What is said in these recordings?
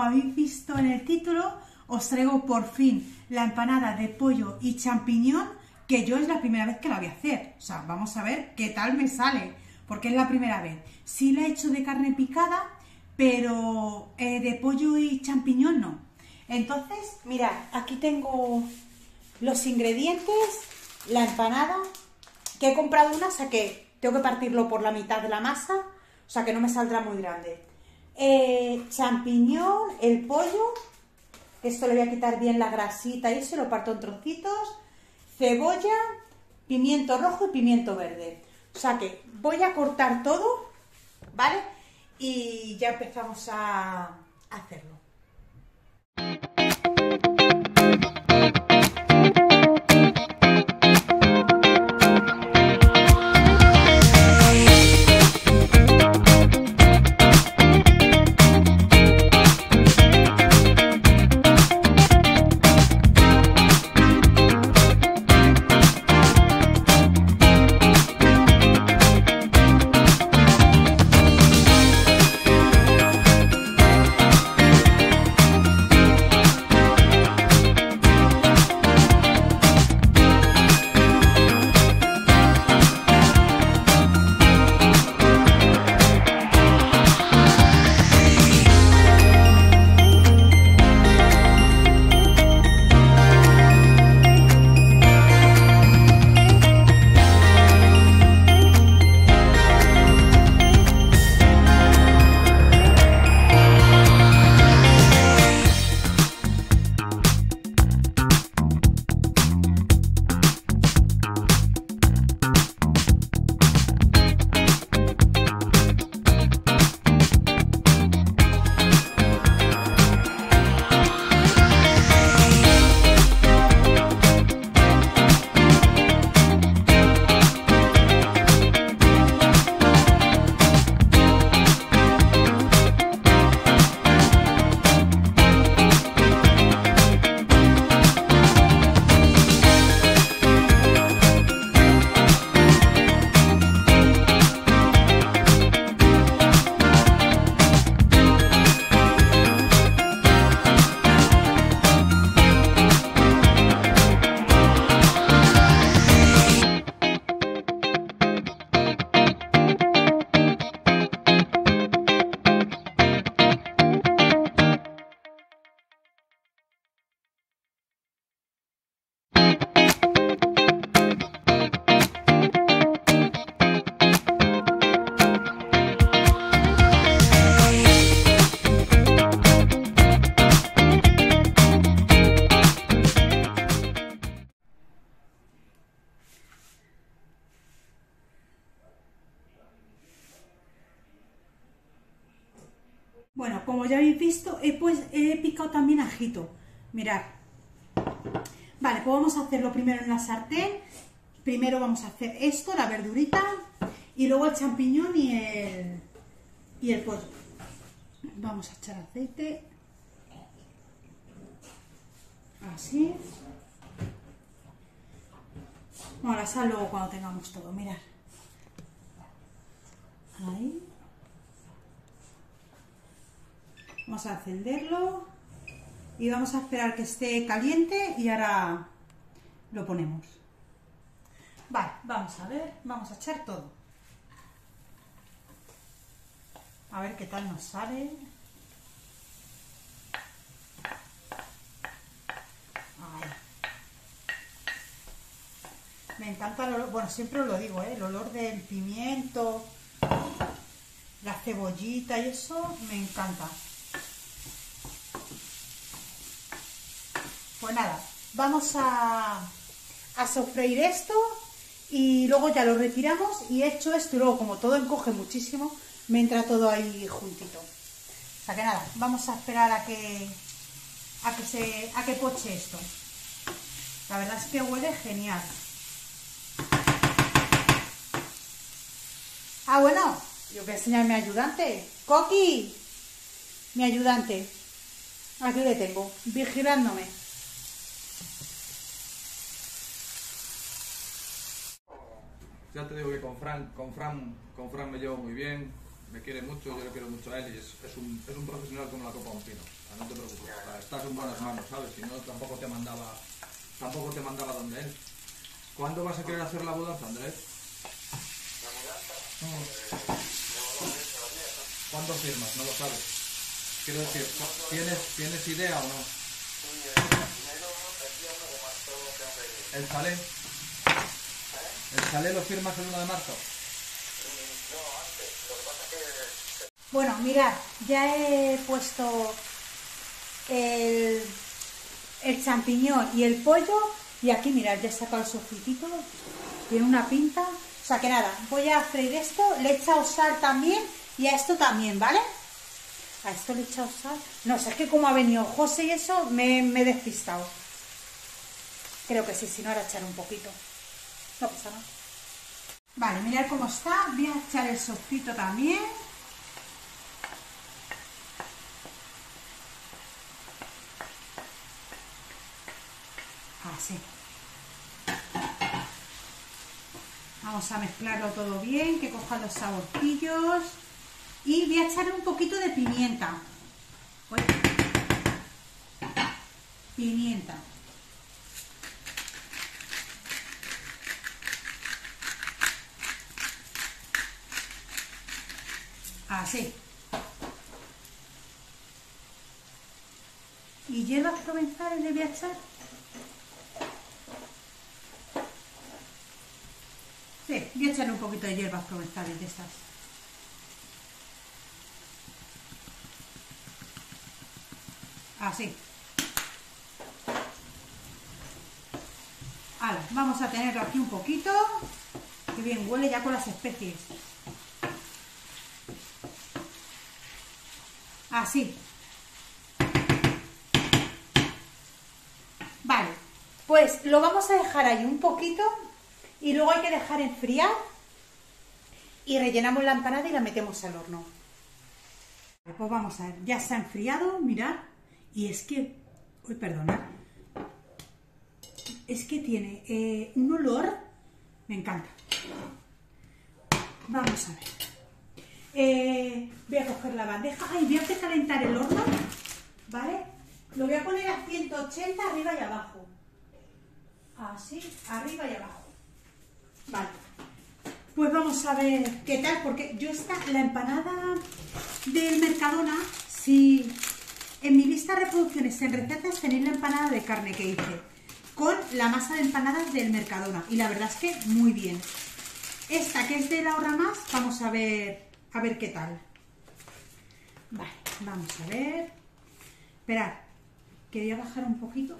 habéis visto en el título, os traigo por fin la empanada de pollo y champiñón, que yo es la primera vez que la voy a hacer. O sea, vamos a ver qué tal me sale, porque es la primera vez. Sí la he hecho de carne picada, pero de pollo y champiñón no. Entonces, mirad, aquí tengo los ingredientes, la empanada, que he comprado una, o sea que tengo que partirlo por la mitad de la masa, o sea que no me saldrá muy grande. Champiñón, el pollo, esto le voy a quitar bien la grasita y eso, lo parto en trocitos, cebolla, pimiento rojo y pimiento verde. O sea que voy a cortar todo, ¿vale? Y ya empezamos a hacerlo. Bueno, como ya habéis visto, he picado también ajito. Mirad. Vale, pues vamos a hacerlo primero en la sartén. Primero vamos a hacer esto, la verdurita, y luego el champiñón y el pollo. Vamos a echar aceite. Así. Bueno, la sal luego cuando tengamos todo, mirad. Ahí. Vamos a encenderlo y vamos a esperar que esté caliente y ahora lo ponemos. Vale, vamos a ver, vamos a echar todo. A ver qué tal nos sale. Ahí. Me encanta el olor, bueno, siempre os lo digo, el olor del pimiento, la cebollita y eso me encanta. Pues nada, vamos a sofreír esto y luego ya lo retiramos, y hecho esto y luego como todo encoge muchísimo, me entra todo ahí juntito. O sea que nada, vamos a esperar a que poche esto. La verdad es que huele genial. Ah, bueno, yo voy a enseñar a mi ayudante. ¡Coqui! Mi ayudante. Aquí le tengo, vigilándome. Ya te digo que con Fran me llevo muy bien, me quiere mucho, yo le quiero mucho a él y es un profesional como la copa de un pino. No te preocupes, estás en buenas manos, ¿sabes? Si no, tampoco te mandaba donde él. ¿Cuándo vas a querer hacer la mudanza, Andrés? La mudanza, ¿Cuándo firmas? No lo sabes. Quiero decir, ¿tienes idea o no? sí, primero, el día 1 de marzo tengo que ir. ¿El chalet? ¿El chalet lo firmas el 1 de marzo? No, antes, lo que pasa es que... Bueno, mirad, ya he puesto el champiñón y el pollo, y aquí mirad, ya he sacado el sofritito, tiene una pinta. O sea que nada, voy a freír esto, le he echado sal también, y a esto también, ¿vale? A esto le he echado sal. No sé, es que como ha venido José y eso, me he despistado. Creo que sí, si no, ahora echar un poquito. No pasa nada. Vale, mirad cómo está. Voy a echar el sofrito también. Así. Vamos a mezclarlo todo bien, que coja los saborcillos. Y voy a echarle un poquito de pimienta. Uy. Pimienta. Así. Y hierbas provenzales le voy a echar. Sí, voy a echarle un poquito de hierbas provenzales de estas. Así. Ahora, vamos a tenerlo aquí un poquito. Que bien huele ya con las especies. Así. Vale, pues lo vamos a dejar ahí un poquito y luego hay que dejar enfriar y rellenamos la empanada y la metemos al horno. Pues vamos a ver, ya se ha enfriado, mirad, y es que, uy, perdonad, es que tiene un olor, me encanta. Vamos a ver. Voy a coger la bandeja. Ay, voy a precalentar el horno, ¿vale? Lo voy a poner a 180 arriba y abajo. Así, arriba y abajo. Vale. Pues vamos a ver qué tal, porque yo la empanada del Mercadona, si en mi lista de reproducciones en recetas tenéis la empanada de carne que hice, con la masa de empanadas del Mercadona, y la verdad es que muy bien. Esta que es de la Ahorra Más, vamos a ver qué tal. Vale, vamos a ver. Esperad, que voy a bajar un poquito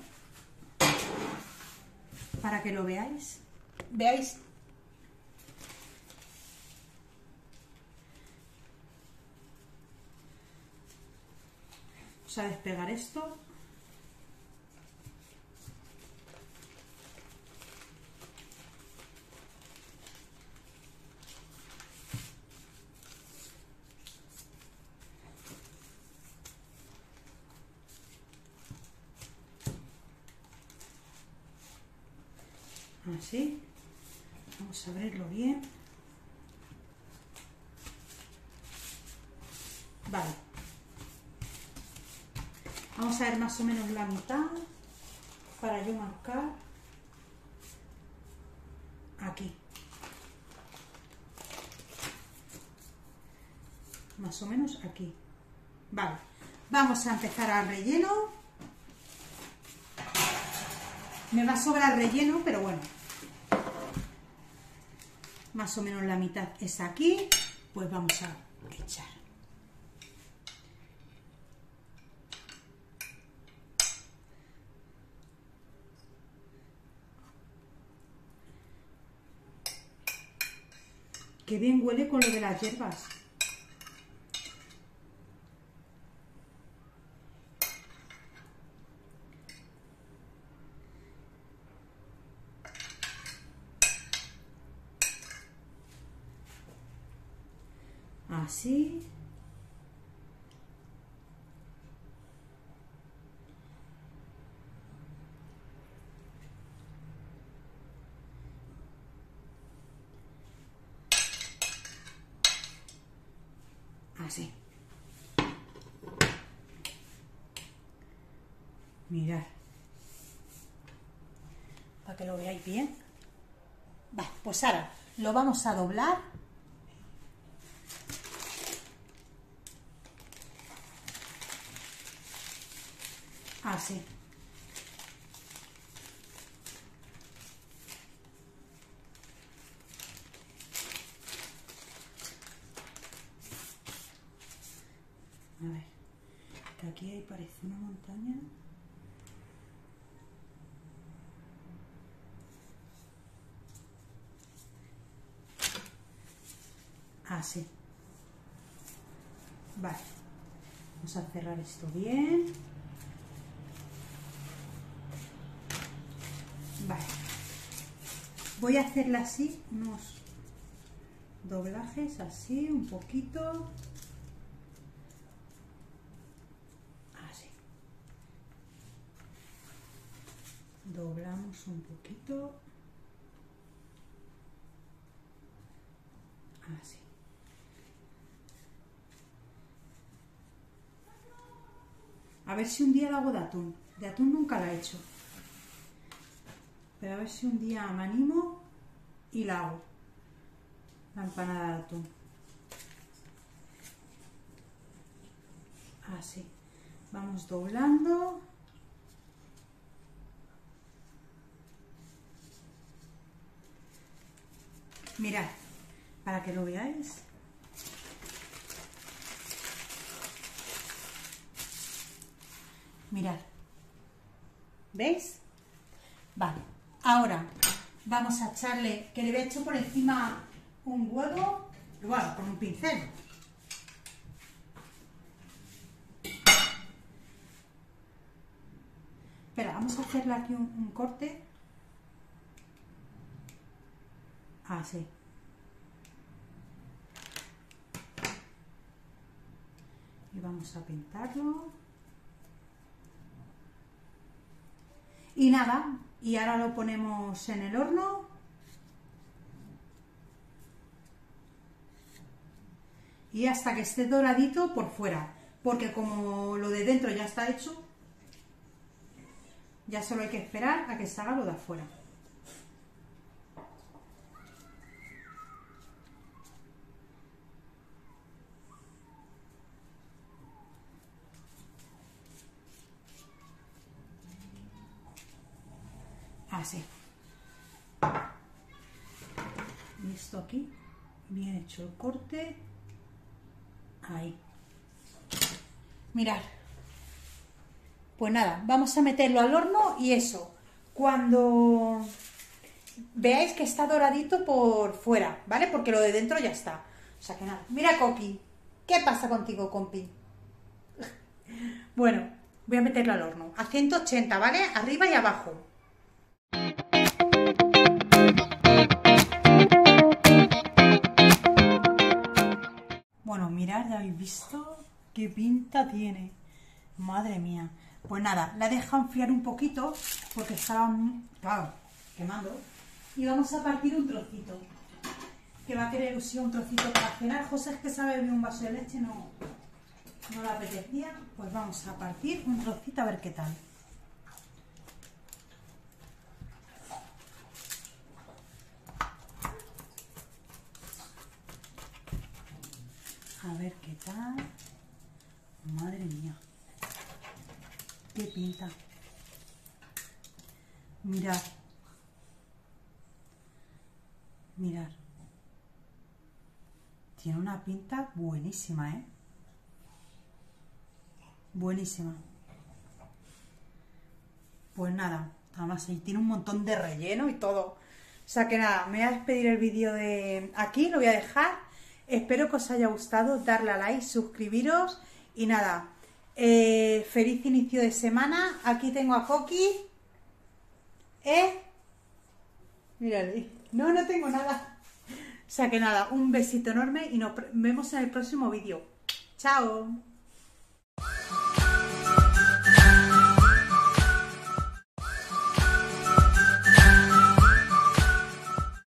para que lo veáis. ¿Veáis? Vamos a despegar esto. Así. Vamos a abrirlo bien. Vale. Vamos a ver más o menos la mitad para yo marcar aquí. Más o menos aquí. Vale. Vamos a empezar al relleno. Me va a sobrar relleno, pero bueno. Más o menos la mitad es aquí. Pues vamos a echar. Qué bien huele con lo de las hierbas. Así. Así. Mirad. Para que lo veáis bien. Va, pues ahora lo vamos a doblar. Así. A ver, que aquí ahí parece una montaña. Así. Vale. Vamos a cerrar esto bien. Vale. Voy a hacerla así, unos doblajes así, un poquito. Así. Doblamos un poquito. Así. A ver si un día la hago de atún. De atún nunca la he hecho. Pero a ver si un día me animo y la hago. La empanada de atún. Así. Vamos doblando. Mirad, para que lo veáis. Mirad. ¿Veis? Vale. Ahora vamos a echarle, que le voy a echar por encima un huevo, bueno, con un pincel. Espera, vamos a hacerle aquí un corte. Así. Y vamos a pintarlo. Y nada, y ahora lo ponemos en el horno. Y hasta que esté doradito por fuera, porque como lo de dentro ya está hecho, ya solo hay que esperar a que se haga lo de afuera. Así. Y esto aquí, bien hecho el corte. Ahí. Mirad. Pues nada, vamos a meterlo al horno y eso, cuando veáis que está doradito por fuera, ¿vale? Porque lo de dentro ya está. O sea que nada. Mira, Coqui, ¿qué pasa contigo, compi? Bueno, voy a meterlo al horno a 180, ¿vale? Arriba y abajo. Bueno, mirad, ¿ya habéis visto qué pinta tiene? Madre mía. Pues nada, la he dejado enfriar un poquito porque estaba, claro, quemando. Y vamos a partir un trocito. Que va a querer usar un trocito para cenar. José es que sabe beber un vaso de leche, no le apetecía. Pues vamos a partir un trocito a ver qué tal. A ver qué tal. Madre mía. Qué pinta. Mirad. Mirad. Tiene una pinta buenísima, ¿eh? Buenísima. Pues nada, además ahí tiene un montón de relleno y todo. O sea que nada, me voy a despedir el vídeo de aquí, lo voy a dejar. Espero que os haya gustado, darle a like, suscribiros y nada, feliz inicio de semana. Aquí tengo a Coqui. Mírale, no tengo nada. O sea que nada, un besito enorme y nos vemos en el próximo vídeo. Chao.